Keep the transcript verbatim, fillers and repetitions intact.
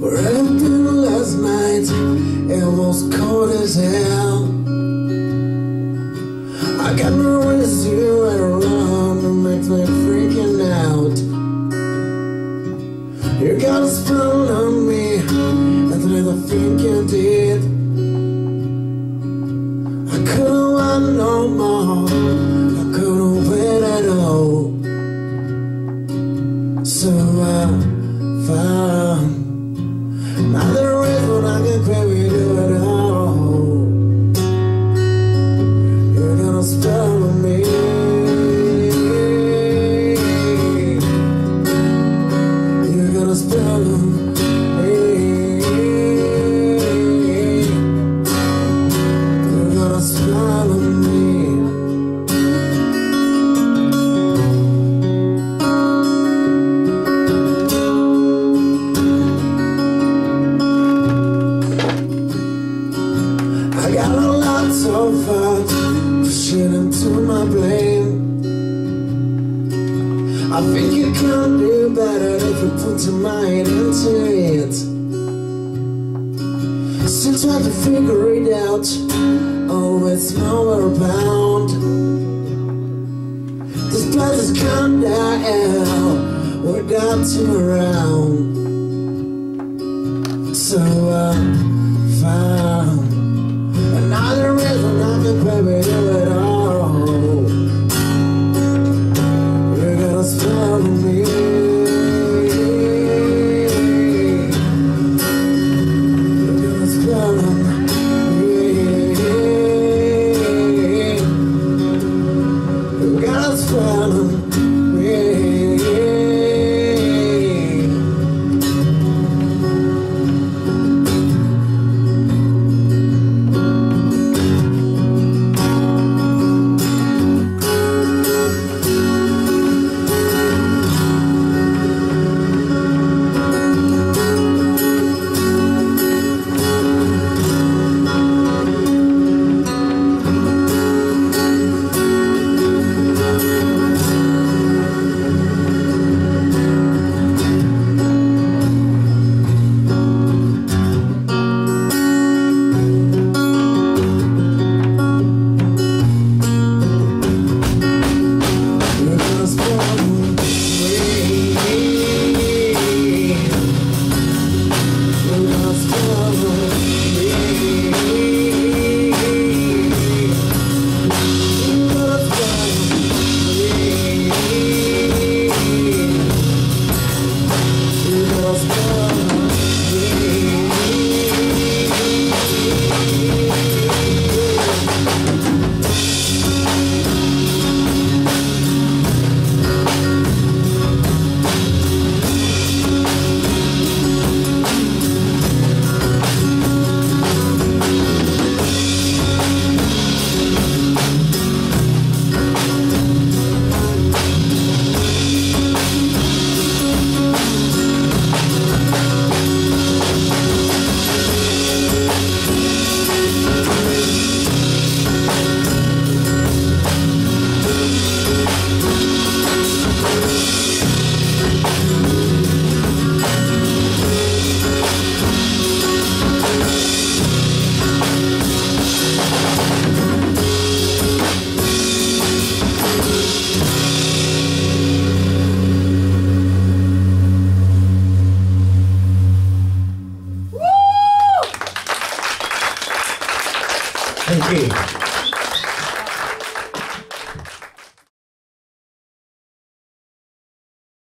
Where I've been last night, it was cold as hell. I got no reason around, it makes me freaking out. You got a spell on me, and I think you did. I couldn't want no more, I couldn't wait at all. So I found another reason I can quit with you at all. You're gonna spell on me. You're gonna spell on me. You're gonna spell on me. I got a lot of thoughts pushing into my brain. I think you can do better if you put your mind into it. Still trying to figure it out, oh, it's nowhere bound. This place is kinda hell without you around. So I found another reason I can play with you at all. You're gonna spell on me. You're gonna spell on me. You're gonna spell on me. Thank you.